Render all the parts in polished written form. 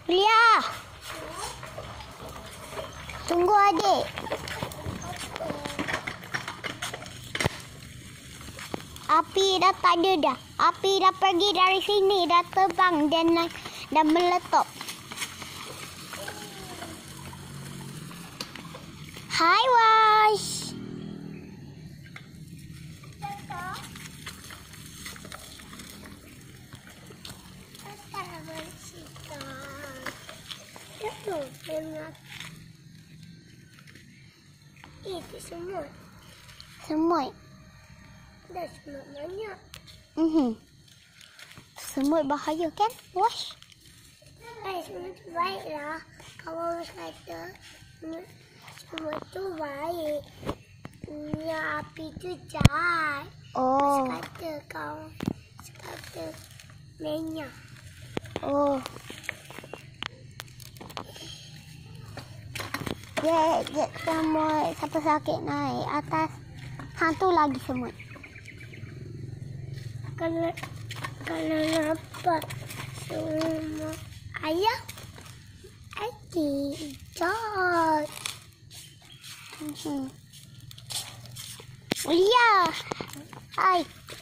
Lia. Tunggu adik. Api dah tak ada dah. Api dah pergi dari sini. Dah terbang dan meletup. Hai Wash. Itu semut. Semut. Dah semut banyak. Semut bahaya kan? Wash. Semut tu baiklah. Kalau orang kata semut tu baik. Yang api tu jahat. Oh. Kata minyak. Oh. Jet semut. Siapa sakit naik atas. Hantu lagi semut. Kalau nampak semut ayam, adik jahat. Lia. Hai.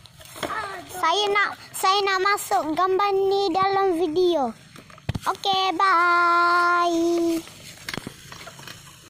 Saya nak masuk gambar ni dalam video. Okey, bye.